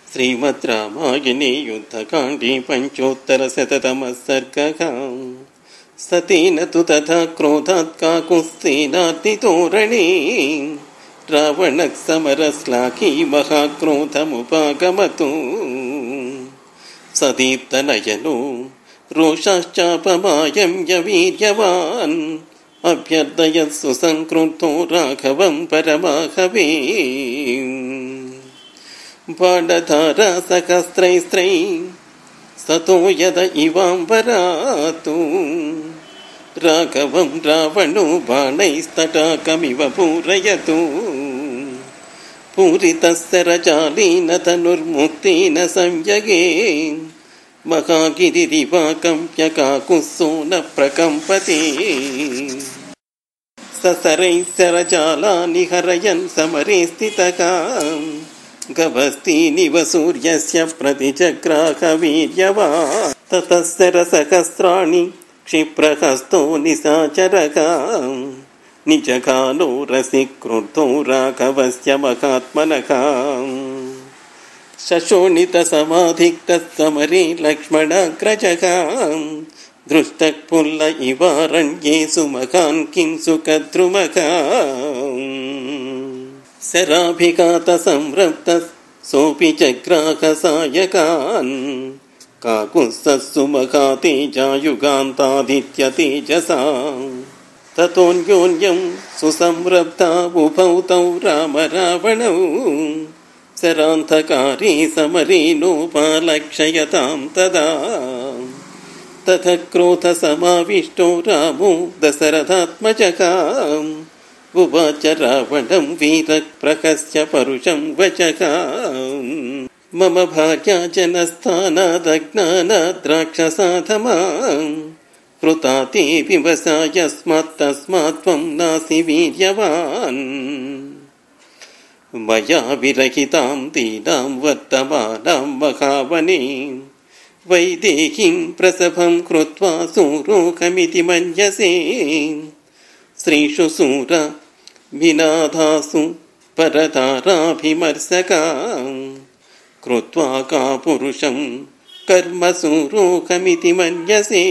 श्रीमद् रामायणे युद्धकाण्डे पंचोत्तरशततमः सर्गः। सतेन तु तथा क्रोधात् काकुत्स्थेनातितोरणे रावणः समरश्लाघी महाक्रोधमुपागमतु। सदीप्तनयनो रोषाश्चापमायम्य वीर्यवान् अभ्यर्थयत् सुसंक्रुद्धो राघवं परमाहवे। बाणधारा सहस्रैस्त्रैः सतो यद इवाम्बरातु राघवं रावणो बाणैस्तटाकमिव पूरयतु। पूरितस्सरजालेन तनुर्मुक्तेन संयगे महागिरिरिवाकम्प्य काकुत्स्थो न प्रकम्पते। ससरैः सरजालानि हरयन् समरे स्थितः गभस्तीनिव सूर्यस्य प्रतिजग्राह वीर्यवान्। ततः सरसहस्राणि क्षिप्रहस्तो निशाचरः निजघानो रसिक्रुद्धो राघवस्य महात्मनः। शशोणितसमाधिक्तः समरे लक्ष्मणाग्रजः दृष्टः पुल्ल इवारण्ये सुमहान् किंसुकद्रुमः। शराभिघातसंरक्तः सोऽपि जग्राह सायकान् काकुत्स्थः सुमहातेजायुगान्तादित्यतेजसा। ततोऽन्योन्यं सुसंरब्धा उभौ तौ राम रावणौ शरान्धकारे समरे नोपालक्षयतां तदा। ततः क्रोधसमाविष्टो रामो दशरथात्मजः उवाच रावणं वीरः प्रहस्य परुषं वचः। मम भार्या जनस्थानादज्ञानाद् राक्षसाधमा हृता ते विवशा यस्मात् त्वं नासि वीर्यवान्। मया विरहितां दीनां वर्तमानां महावने वैदेहीं प्रसभं कृत्वा सूरोऽहमिति मन्यसे। स्त्रीषु सूर विनाधासु परताराभिमर्शका कृत्वा का पुरुषं कर्म सूरोऽहमिति मन्यसे।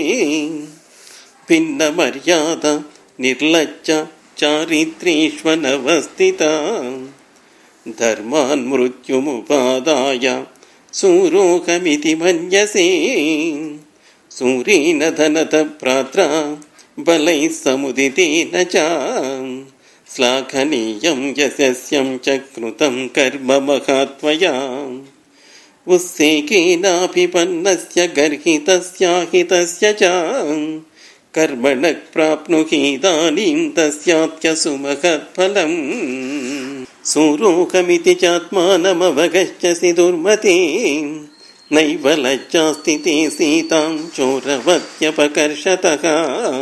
भिन्नमर्यादा निर्लज्जा चारित्र्येष्वनवस्थिता धर्मान् मृत्युमुपादाय सूरोऽहमिति मन्यसे। सूरेण धनतः भ्रात्रा बलैः समुदितेन च श्लाघनीयं यशस्यं च कृतं कर्म महात्मया। उत्सेकेनाभिपन्नस्य गर्हितस्याहितस्य च कर्मणः प्राप्नुहि इदानीं तस्यात्यसुमहत्फलम्। सूरोऽहमिति चात्मानमवगच्छसि दुर्मते नैव लज्जास्ति ते सीतां चोरवत्यपकर्षतः।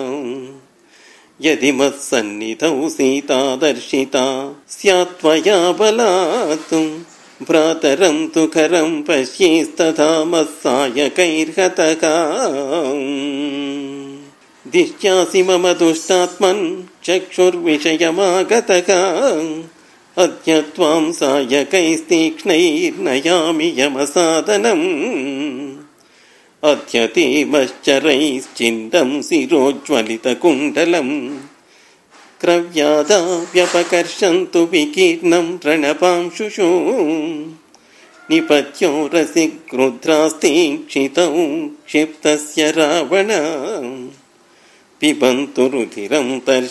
यदि मत्सन्निधौ सीता दर्शिता स्यात् त्वया बलात् भ्रातरं तु खरं पश्येस्तथा मत्सायकैर्हतः। दिष्ट्यासि मम दुष्टात्मन् चक्षुर्विषयमागतः अद्य त्वां सायकैस्तीक्ष्णैर्नयामि यमसादनम्। अद्य ते मश्चरैश्चिन्दं शिरोज्ज्वलितकुण्डलम् क्रव्यादाव्यपकर्षन्तु विकीर्णं रणपांशुषु। निपत्यो रसिक्रुद्रास्ते क्षितौ क्षिप्तस्य रावण पिबन्तु रुधिरं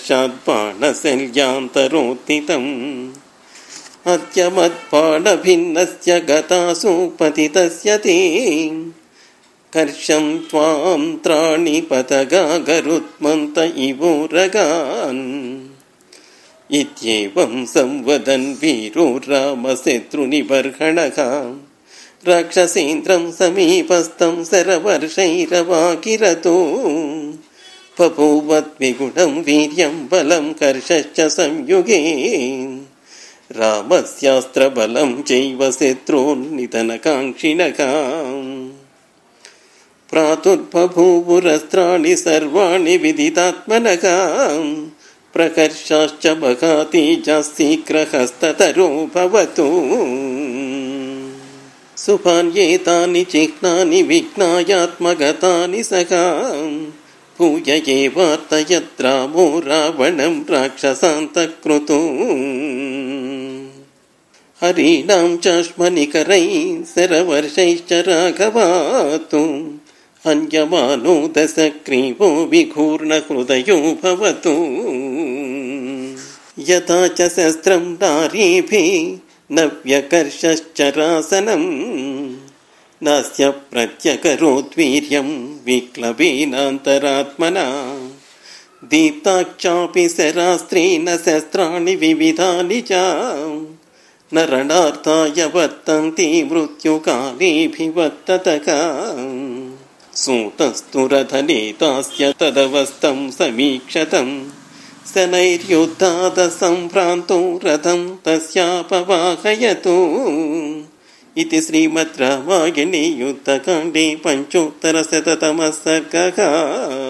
तर्षाद्बाणशल्यान्तरोत्थितम्। अद्य मद्बाणभिन्नस्य गतासु पतितस्य ते कर्षं त्वां त्राणिपतगा गरुत्मन्त इवोरगान्। इत्येवं संवदन् वीरो रामशत्रुनिबर्हणः राक्षसेन्द्रं समीपस्थं शरवर्षैरवाकिरतो। बभूवद्विगुणं वीर्यं बलं कर्षश्च संयुगे रामस्यास्त्रबलं चैव शत्रोन्निधनकाङ्क्षिणः। प्रातुर्बभूवुरस्त्राणि सर्वाणि विदितात्मनः प्रकर्षाश्च बगातेजः शीघ्रहस्ततरो भवतु। सुपान्येतानि चिह्नानि विघ्नायात्मगतानि सखा भूय एवार्तयद्रामो रावणं राक्षसान्तकृतो हरीणां चाश्मनिकरैः शरवर्षैश्च राघवातु हन्यमानो दशग्रीवो विघूर्णहृदयो भवतु यथा च शस्त्रं नारीभिः न व्यकर्षश्चरासनम् नास्य प्रत्यकरोद्वीर्यं विक्लवेनान्तरात्मना दीप्ताक्षापि शरास्त्रेण शस्त्राणि विविधानि च न रणार्थाय वर्तन्ते मृत्युकालेऽभिवर्ततः सूतस्तु रथनेतास्य तदवस्थं समीक्षतम् शनैर्युद्धादसम्भ्रान्तो रथं तस्यापवाहयतु इति श्रीमद् रामायणे युद्धकाण्डे 500तमः सर्गः।